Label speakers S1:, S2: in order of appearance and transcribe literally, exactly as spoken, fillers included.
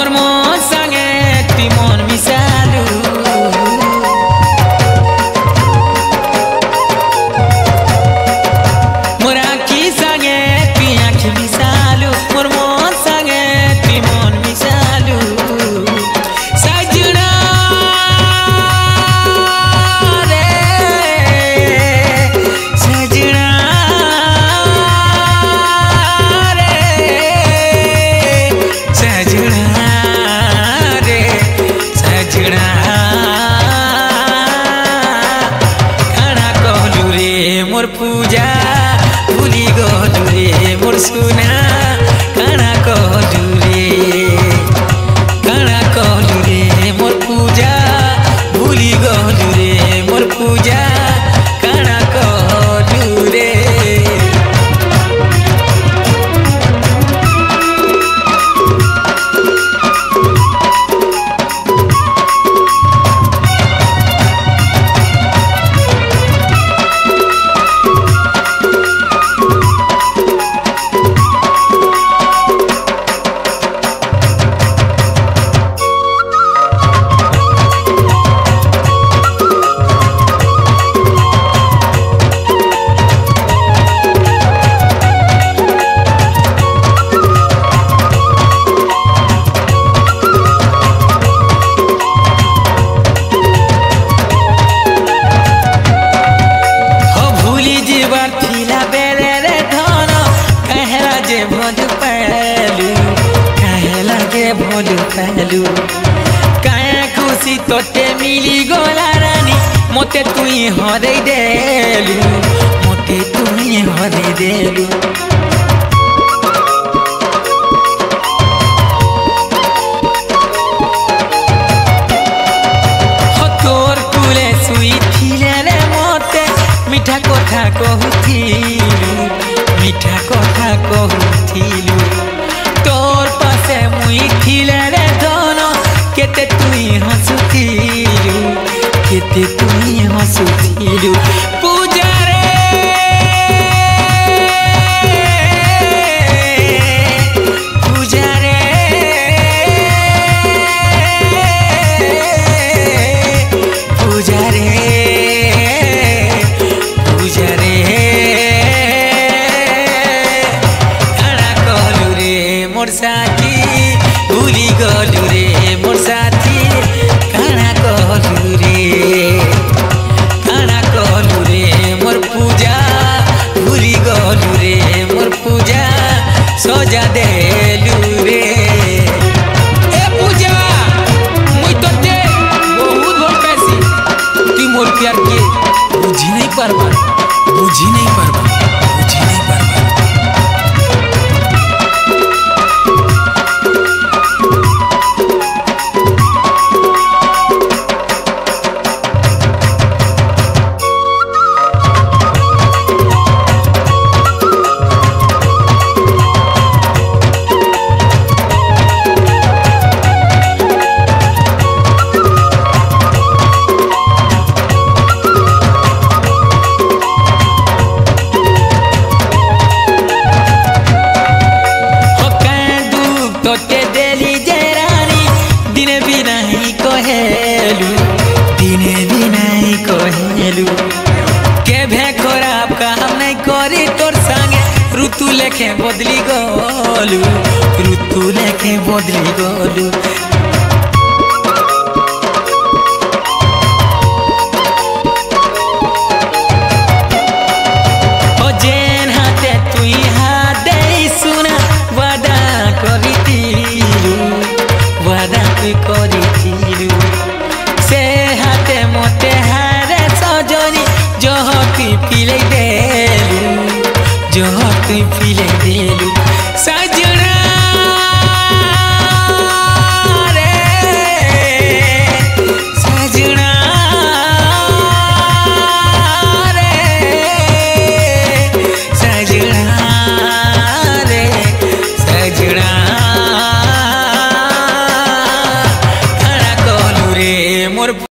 S1: मोर मन संगे ती मन मिसालू मोर आँखी संगे ती आँखी मिसालू मोर मन संगे ती मन मिसालू सजना रे सजना मोर पूजा भूली गलू रे मोर सुना काना कहलू रे काना कहलू रे मोर पूजा भूली गलू रे मोर पूजा काना कहलू रे पहलू काया खुशी तोते मिली गोला रानी मोते तुई हरे देलू मोते तुई हरे देलू हो तोर कुले सुई थिले रे मोते मीठा कथा कहूथिलू मीठा कथा कहूथिलू तोर पासे मुई थिले रे दोनो केते तुई हंसुथिलू केते तुई हंसुथिलू पूजा रे पूजा रे पूजा रे पूजा रे काना कहलू रे मोर साथी भूली गलू रे मोर साथी काना कहलू रे काना कहलू रे मोर पूजा भूली गलू रे मोर पूजा सजा देलू रे ए पूजा मुई तोते बहुत भल पैसी तू मोर प्यार के बुझी नहीं पारबा बुझी नहीं पारबा बुझी नहीं पारबा तोते देली जे रानी दिने भी नहीं कहेलू दिने भी नहीं कहेलू के भे खराब काम नहीं करी तोर संगे ऋतु लेखे बदली गलू ऋतु लेखे बदली गलू जेन हाथे तुई हाथ दे सुना वादा करिथिलू वादा तुई करिथिलू से हाथे मोते हारे सजनी जह तुई पिले देलू जह तुई पिले देलू सजना मोर